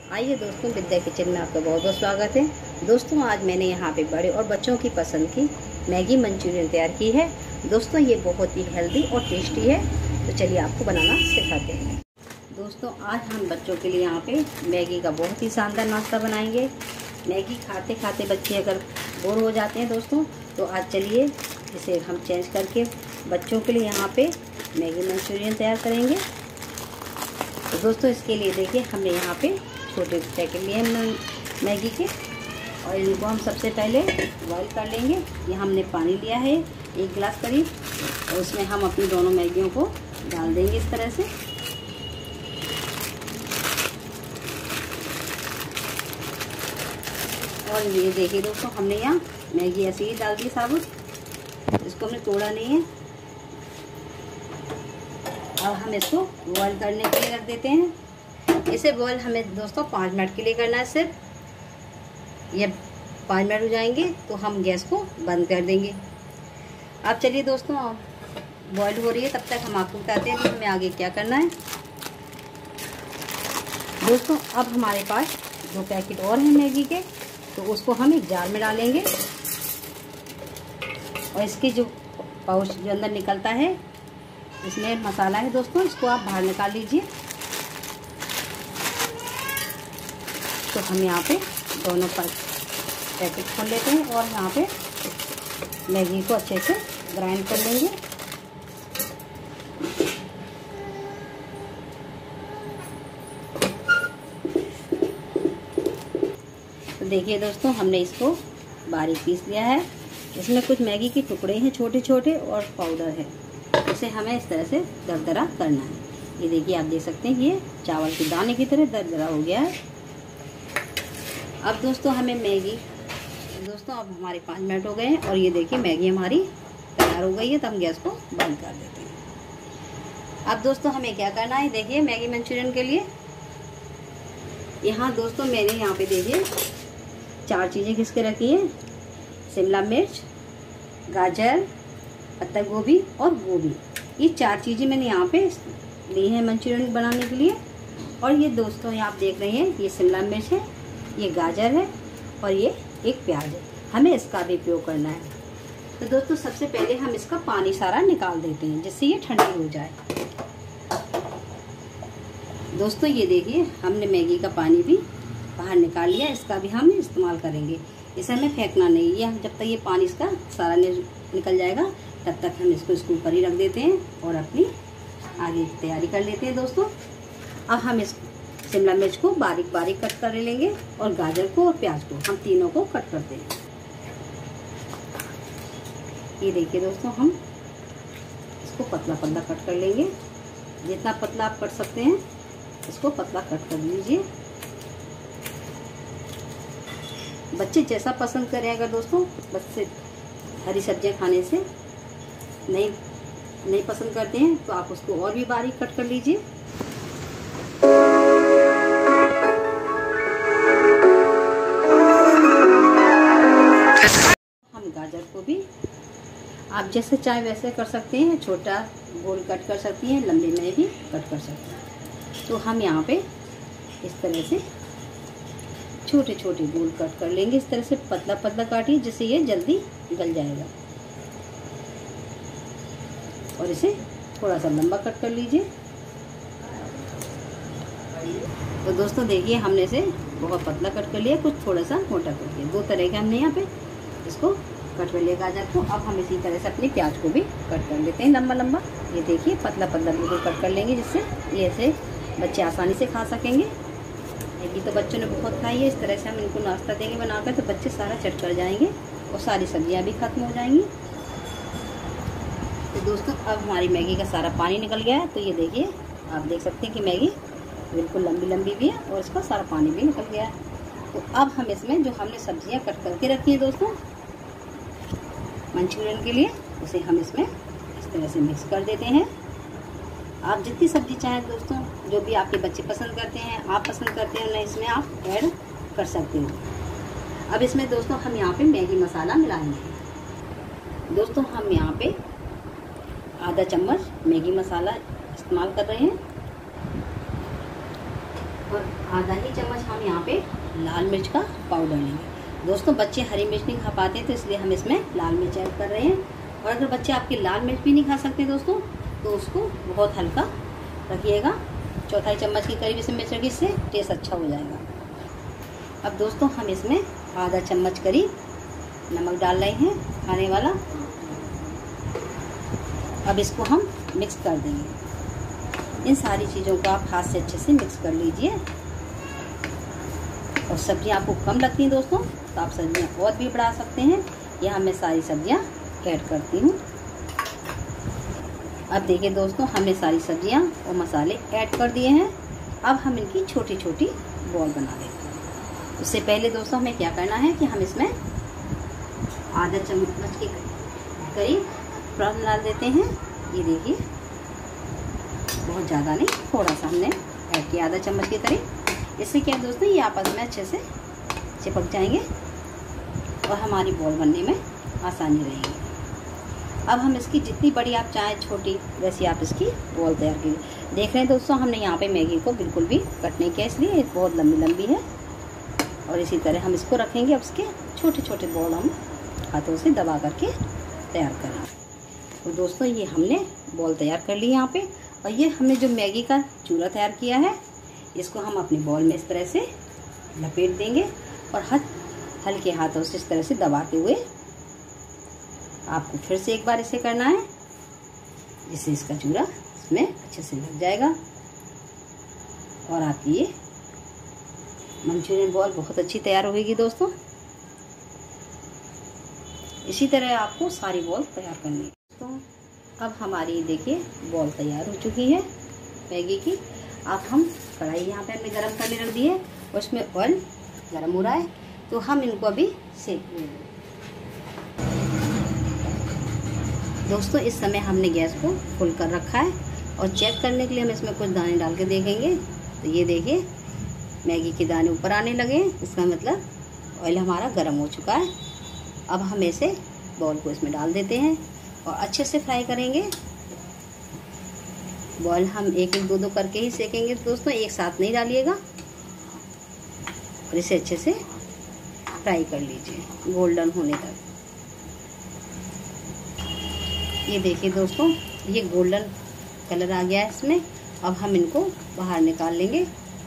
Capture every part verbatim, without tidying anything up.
आइए दोस्तों, विद्या किचन में आपका बहुत बहुत स्वागत है। दोस्तों आज मैंने यहाँ पे बड़े और बच्चों की पसंद की मैगी मंचूरियन तैयार की है। दोस्तों ये बहुत ही हेल्दी और टेस्टी है, तो चलिए आपको बनाना सिखाते हैं। दोस्तों आज हम बच्चों के लिए यहाँ पे मैगी का बहुत ही शानदार नाश्ता बनाएंगे। मैगी खाते खाते बच्चे अगर बोर हो जाते हैं दोस्तों, तो आज चलिए इसे हम चेंज करके बच्चों के लिए यहाँ पे मैगी मंचूरियन तैयार करेंगे। तो दोस्तों इसके लिए देखिए हमने यहाँ पे छोटे पैकेट लिए हैं मैगी के, और इनको हम सबसे पहले बॉईल कर लेंगे। ये हमने पानी लिया है एक गिलास करीब, और उसमें हम अपनी दोनों मैगियों को डाल देंगे इस तरह से। और ये देखिए दोस्तों, हमने यहाँ मैगी ऐसे ही डाल दी साबुत, इसको हमने तोड़ा नहीं है। अब हम इसको बॉईल करने के लिए रख देते हैं। इसे बॉईल हमें दोस्तों पाँच मिनट के लिए करना है सिर्फ। ये पाँच मिनट हो जाएंगे तो हम गैस को बंद कर देंगे। अब चलिए दोस्तों, बॉईल हो रही है, तब तक हम आपको बताते हैं कि हमें आगे क्या करना है। दोस्तों अब हमारे पास दो पैकेट और हैं मैगी के, तो उसको हम एक जार में डालेंगे, और इसके जो पाउच जो अंदर निकलता है, इसमें मसाला है दोस्तों, इसको आप बाहर निकाल लीजिए। तो हम यहाँ पे दोनों पैकेट खोल लेते हैं और यहाँ पे मैगी को अच्छे से ग्राइंड कर लेंगे। तो देखिए दोस्तों, हमने इसको बारीक पीस लिया है। इसमें कुछ मैगी के टुकड़े हैं छोटे छोटे, और पाउडर है। इसे हमें इस तरह से दरदरा करना है। ये देखिए आप देख सकते हैं कि ये चावल के दाने की तरह दरदरा हो गया है। अब दोस्तों हमें मैगी दोस्तों अब हमारे पाँच मिनट हो गए हैं, और ये देखिए मैगी हमारी तैयार हो गई है। तो हम गैस को बंद कर देते हैं। अब दोस्तों हमें क्या करना है, देखिए मैगी मंचूरियन के लिए यहाँ दोस्तों मैंने यहाँ पे देखिए चार चीज़ें घिस के रखी हैं। शिमला मिर्च, गाजर, पत्ता गोभी और गोभी, ये चार चीज़ें मैंने यहाँ पे ली हैं मंचूरियन बनाने के लिए। और ये दोस्तों ये आप देख रहे हैं, ये शिमला मिर्च है, ये गाजर है, और ये एक प्याज है। हमें इसका भी उपयोग करना है। तो दोस्तों सबसे पहले हम इसका पानी सारा निकाल देते हैं, जिससे ये ठंडी हो जाए। दोस्तों ये देखिए हमने मैगी का पानी भी बाहर निकाल लिया, इसका भी हम इस्तेमाल करेंगे। इसे हमें फेंकना नहीं है, जब तक ये पानी इसका सारा निकल जाएगा तब तक हम इसको इसके ऊपर ही रख देते हैं और अपनी आगे तैयारी कर लेते हैं। दोस्तों अब हम इस शिमला मिर्च को बारीक बारीक कट कर लेंगे, और गाजर को और प्याज को हम तीनों को कट करते हैं। ये देखिए दोस्तों, हम इसको पतला पतला कट कर लेंगे। जितना पतला आप कट सकते हैं इसको पतला कट कर लीजिए। बच्चे जैसा पसंद करें, अगर दोस्तों बच्चे हरी सब्जियां खाने से नहीं नहीं पसंद करते हैं, तो आप उसको और भी बारीक कट कर लीजिए। हम गाजर को भी आप जैसे चाहे वैसे कर सकते हैं, छोटा गोल कट कर सकती हैं, लंबे में भी कट कर सकते हैं। तो हम यहाँ पे इस तरह से छोटे छोटे गोल कट कर लेंगे। इस तरह से पतला पतला काटिए, जिससे ये जल्दी गल जाएगा। और इसे थोड़ा सा लंबा कट कर लीजिए। तो दोस्तों देखिए हमने इसे बहुत पतला कट कर लिया, कुछ थोड़ा सा मोटा कर लिया। दो तरह के हमने यहाँ पे इसको कट कर लिया गाजर को। अब हम इसी तरह से अपनी प्याज को भी कट कर लेते हैं लंबा लंबा। ये देखिए पतला पतला बिल्कुल कट कर लेंगे, जिससे ये ऐसे बच्चे आसानी से खा सकेंगे। मैगी तो बच्चों ने बहुत खाई है, इस तरह से हम इनको नाश्ता देंगे बनाकर, तो बच्चे सारा चट कर जाएंगे और सारी सब्जियां भी खत्म हो जाएंगी। तो दोस्तों अब हमारी मैगी का सारा पानी निकल गया है। तो ये देखिए आप देख सकते हैं कि मैगी बिल्कुल लंबी लंबी भी है, और इसका सारा पानी भी निकल गया है। तो अब हम इसमें जो हमने सब्जियां कट करके रखी है दोस्तों मंचूरियन के लिए, उसे हम इसमें इस तरह से मिक्स कर देते हैं। आप जितनी सब्जी चाहें दोस्तों, जो भी आपके बच्चे पसंद करते हैं, आप पसंद करते हैं, इसमें आप ऐड कर सकते हैं। अब इसमें दोस्तों हम यहाँ पे मैगी मसाला मिलाएंगे। दोस्तों हम यहाँ पे आधा चम्मच मैगी मसाला इस्तेमाल कर रहे हैं। और आधा ही चम्मच हम यहाँ पे लाल मिर्च का पाउडर लेंगे। दोस्तों बच्चे हरी मिर्च नहीं खा पाते तो इसलिए हम इसमें लाल मिर्च ऐड कर रहे हैं। और अगर बच्चे आपके लाल मिर्च भी नहीं खा सकते दोस्तों तो उसको बहुत हल्का रखिएगा। चौथाई चम्मच के करीब इसमें मिर्च रखिए, इससे टेस्ट अच्छा हो जाएगा। अब दोस्तों हम इसमें आधा चम्मच करीब नमक डाल रहे हैं खाने वाला। अब इसको हम मिक्स कर देंगे। इन सारी चीज़ों को आप हाथ से अच्छे से मिक्स कर लीजिए। और सब्जियां आपको कम लगती हैं दोस्तों तो आप सब्जियां और भी बढ़ा सकते हैं। यहाँ मैं सारी सब्जियां ऐड करती हूँ। अब देखिए दोस्तों हमने सारी सब्जियां और मसाले ऐड कर दिए हैं। अब हम इनकी छोटी छोटी बॉल बना लेते हैं। उससे पहले दोस्तों हमें क्या करना है कि हम इसमें आधा चम्मच के करीब प्याज डाल देते हैं। ये देखिए बहुत ज़्यादा नहीं, थोड़ा सा हमने ऐड किया आधा चम्मच के करीब। इससे क्या दोस्तों ये आपस में अच्छे से चिपक जाएंगे और हमारी बॉल बनने में आसानी रहेगी। अब हम इसकी जितनी बड़ी आप चाहें छोटी वैसी आप इसकी बॉल तैयार कीजिए। देख रहे हैं दोस्तों हमने यहाँ पे मैगी को बिल्कुल भी कट नहीं किया, इसलिए बहुत लंबी लंबी है। और इसी तरह हम इसको रखेंगे। अब इसके छोटे छोटे बॉल हम हाथों से दबा करके तैयार करेंगे। तो दोस्तों ये हमने बॉल तैयार कर ली यहाँ पे। और ये हमने जो मैगी का चूरा तैयार किया है इसको हम अपनी बॉल में इस तरह से लपेट देंगे और हाथ हल्के हाथों से इस तरह से दबाते हुए आपको फिर से एक बार इसे करना है, जिससे इसका चूरा इसमें अच्छे से लग जाएगा और आपकी ये मंचूरियन बॉल बहुत अच्छी तैयार होगी दोस्तों। इसी तरह आपको सारी बॉल तैयार करनी है। तो अब हमारी देखिए बॉल तैयार हो चुकी है मैगी की। अब हम कढ़ाई यहाँ पे हमने गरम करने रख दी है और उसमें ऑयल गरम हो रहा है तो हम इनको अभी सेक लेंगे। दोस्तों इस समय हमने गैस को फुल कर रखा है और चेक करने के लिए हम इसमें कुछ दाने डाल के देखेंगे। तो ये देखिए मैगी के दाने ऊपर आने लगे, इसका मतलब ऑयल हमारा गर्म हो चुका है। अब हम ऐसे बॉल को इसमें डाल देते हैं और अच्छे से फ्राई करेंगे। बॉल हम एक एक दो दो करके ही सेकेंगे दोस्तों, एक साथ नहीं डालिएगा। और इसे अच्छे से फ्राई कर लीजिए गोल्डन होने तक। ये देखिए दोस्तों ये गोल्डन कलर आ गया है इसमें। अब हम इनको बाहर निकाल लेंगे।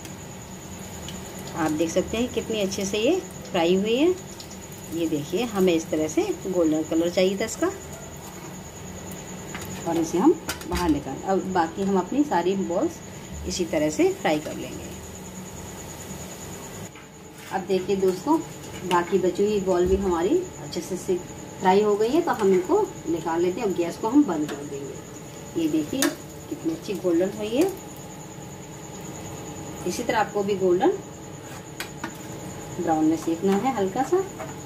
आप देख सकते हैं कितनी अच्छे से ये फ्राई हुई है। ये देखिए हमें इस तरह से गोल्डन कलर चाहिए था इसका। और इसे हम बाहर निकाल, अब बाकी हम अपनी सारी बॉल्स इसी तरह से फ्राई कर लेंगे। अब देखिए दोस्तों बाकी बची हुई बॉल भी हमारी अच्छे से फ्राई हो गई है तो हम इनको निकाल लेते हैं और गैस को हम बंद कर देंगे। ये देखिए कितनी अच्छी गोल्डन हुई है। इसी तरह आपको भी गोल्डन ब्राउन में सेकना है हल्का सा।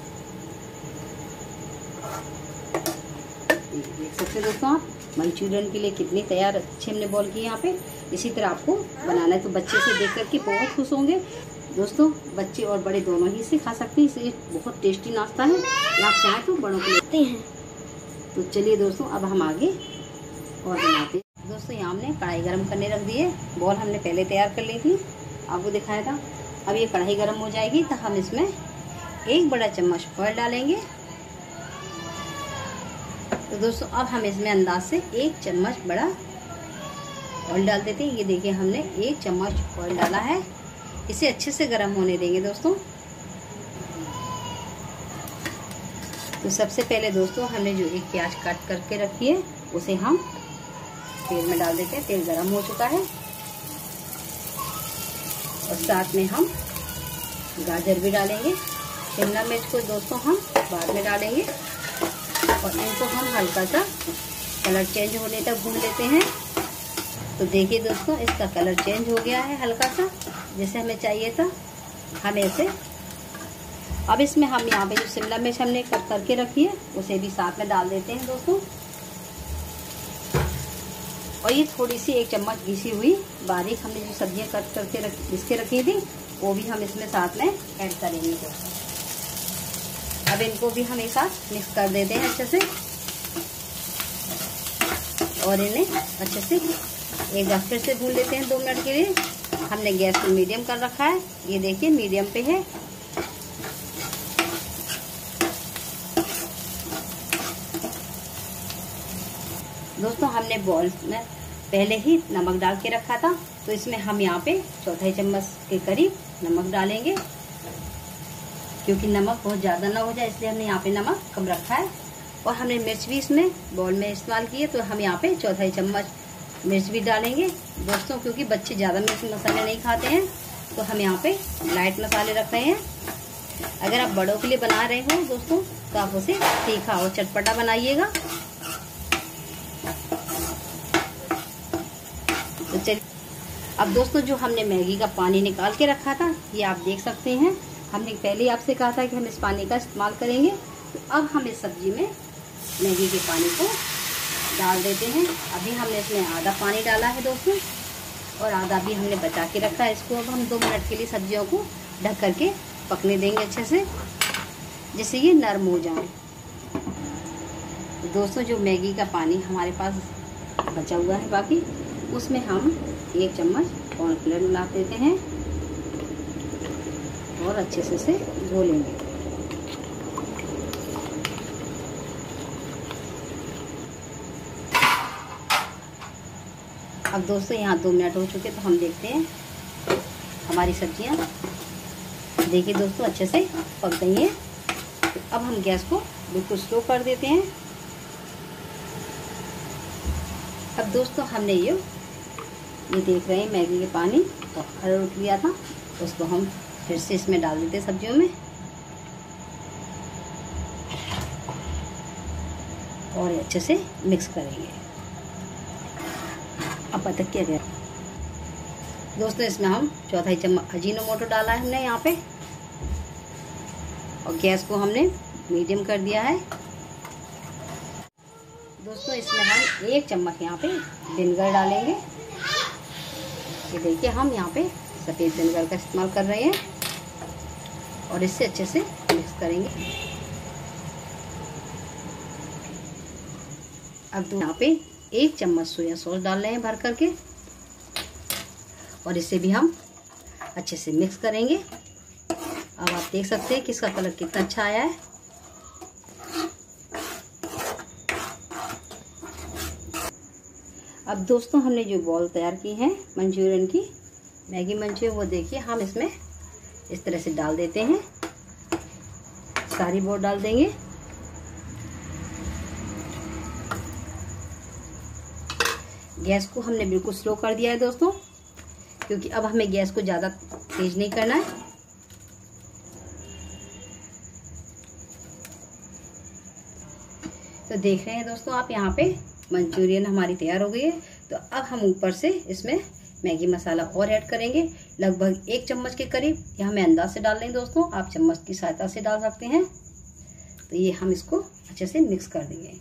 देख सकते हैं दोस्तों आप मंचूरियन के लिए कितनी तैयार अच्छी हमने बॉल की यहाँ पे। इसी तरह आपको बनाना है तो बच्चे से देख करके बहुत खुश होंगे दोस्तों। बच्चे और बड़े दोनों ही इसे खा सकते हैं, इसे बहुत टेस्टी नाश्ता है। आप चाहें तो बड़ों को लेते हैं। तो चलिए दोस्तों अब हम आगे और बनाते हैं। दोस्तों यहाँ हमने कढ़ाई गरम करने रख दी है। बॉल हमने पहले तैयार कर ली थी, आपको दिखाया था। अब ये कढ़ाई गरम हो जाएगी तो हम इसमें एक बड़ा चम्मच ऑयल डालेंगे। तो दोस्तों अब हम इसमें अंदाज से एक चम्मच बड़ा ऑयल डाल देते हैं। ये देखिए हमने एक चम्मच ऑयल डाला है। इसे अच्छे से गर्म होने देंगे दोस्तों। तो सबसे पहले दोस्तों हमने जो एक प्याज काट करके रखी है उसे हम तेल में डाल देते हैं। तेल गरम हो चुका है और साथ में हम गाजर भी डालेंगे। शिमला मिर्च को दोस्तों हम बाद में डालेंगे और इनको हम हल्का सा कलर चेंज होने तक भून लेते हैं। तो देखिए दोस्तों इसका कलर चेंज हो गया है हल्का सा, जैसे हमें चाहिए था। हम ऐसे अब इसमें हम यहाँ पे जो शिमला मिर्च हमने कट करके रखी है उसे भी साथ में डाल देते हैं दोस्तों। और ये थोड़ी सी एक चम्मच घिसी हुई बारीक हमने जो सब्जियां कट करके रख इसके रखी थी वो भी हम इसमें साथ में ऐड करेंगे दोस्तों। अब इनको भी हम एक साथ मिक्स कर देते हैं अच्छे से और इन्हें अच्छे से एक बार फिर से भून लेते हैं दो मिनट के लिए। हमने गैस को मीडियम कर रखा है, ये देखिए मीडियम पे है। दोस्तों हमने बॉल में पहले ही नमक डाल के रखा था, तो इसमें हम यहाँ पे चौथाई चम्मच के करीब नमक डालेंगे, क्योंकि नमक बहुत ज़्यादा ना हो जाए इसलिए हमने यहाँ पे नमक कम रखा है। और हमने मिर्च भी इसमें बॉल में इस्तेमाल की है, तो हम यहाँ पे चौथाई चम्मच मिर्च भी डालेंगे दोस्तों, क्योंकि बच्चे ज़्यादा मिर्च मसाले नहीं खाते हैं, तो हम यहाँ पे लाइट मसाले रख रहे हैं। अगर आप बड़ों के लिए बना रहे हो दोस्तों तो आप उसे तीखा और चटपटा बनाइएगा। तो चलिए अब दोस्तों जो हमने मैगी का पानी निकाल के रखा था, ये आप देख सकते हैं। हमने पहले ही आपसे कहा था कि हम इस पानी का इस्तेमाल करेंगे, तो अब हम इस सब्जी में मैगी के पानी को डाल देते हैं। अभी हमने इसमें आधा पानी डाला है दोस्तों, और आधा भी हमने बचा के रखा है। इसको अब हम दो मिनट के लिए सब्जियों को ढक करके पकने देंगे अच्छे से, जिससे ये नरम हो जाए। दोस्तों जो मैगी का पानी हमारे पास बचा हुआ है बाकी, उसमें हम एक चम्मच कॉर्नफ्लोर मिला देते हैं और अच्छे से इसे धो लेंगे। अब दोस्तों यहाँ दो मिनट हो चुके, तो हम देखते हैं हमारी सब्जियाँ। देखिए दोस्तों अच्छे से पक गई हैं। अब हम गैस को बिल्कुल स्लो कर देते हैं। अब दोस्तों हमने ये ये देख रहे हैं मैगी के पानी तो अरउट लिया था, उसको हम फिर से इसमें डाल देते हैं सब्जियों में, और अच्छे से मिक्स करेंगे। अब पता क्या गया दोस्तों, इसमें हम चौथाई चम्मच अजीनोमोटो डाला है हमने यहाँ पे, और गैस को हमने मीडियम कर दिया है। दोस्तों इसमें हम एक चम्मच यहाँ पे विनेगर डालेंगे। ये देखिए हम यहाँ पे सफ़ेद विनेगर का इस्तेमाल कर रहे हैं, और इससे अच्छे से मिक्स करेंगे। अब यहाँ पे एक चम्मच सोया सॉस डाल रहे हैं भर करके, और इसे भी हम अच्छे से मिक्स करेंगे। अब आप देख सकते हैं कि इसका कलर कितना अच्छा आया है। अब दोस्तों हमने जो बॉल तैयार की है मंचूरियन की, मैगी मंचूरियन, वो देखिए हम इसमें इस तरह से डाल देते हैं। सारी बॉल डाल देंगे। गैस को हमने बिल्कुल स्लो कर दिया है दोस्तों, क्योंकि अब हमें गैस को ज़्यादा तेज नहीं करना है। तो देख रहे हैं दोस्तों आप यहाँ पे मंचूरियन हमारी तैयार हो गई है। तो अब हम ऊपर से इसमें मैगी मसाला और ऐड करेंगे, लगभग एक चम्मच के करीब। यह हमें अंदाज से डाल लें दोस्तों, आप चम्मच की सहायता से डाल सकते हैं। तो ये हम इसको अच्छे से मिक्स कर देंगे,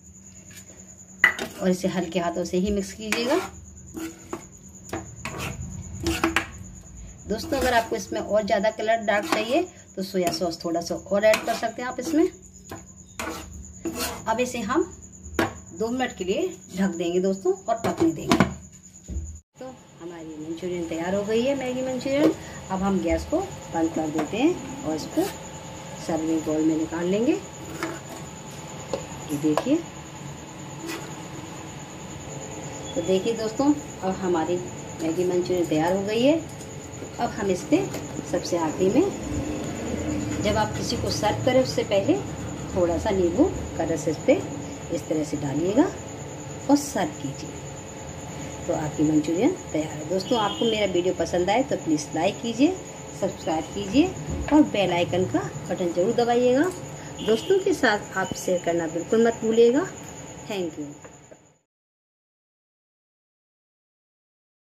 और इसे हल्के हाथों से ही मिक्स कीजिएगा। दोस्तों अगर आपको इसमें और ज़्यादा कलर डार्क चाहिए तो सोया सॉस थोड़ा सा और ऐड कर सकते हैं आप इसमें। अब इसे हम दो मिनट के लिए ढक देंगे दोस्तों, और पकने देंगे। तो हमारी मंचूरियन तैयार हो गई है, मैगी मंचूरियन। अब हम गैस को बंद कर देते हैं और इसको सर्विंग बाउल में निकाल लेंगे। ये देखिए, तो देखिए दोस्तों अब हमारी मैगी मंचूरियन तैयार हो गई है। अब हम इसके सबसे आखिरी में, जब आप किसी को सर्व करें उससे पहले थोड़ा सा नींबू का रस इस पे इस तरह से डालिएगा और सर्व कीजिए। तो आपकी मंचूरियन तैयार है। दोस्तों आपको मेरा वीडियो पसंद आए तो प्लीज़ लाइक कीजिए, सब्सक्राइब कीजिए और बेल आइकन का बटन ज़रूर दबाइएगा। दोस्तों के साथ आप शेयर करना बिल्कुल मत भूलिएगा। Thank you.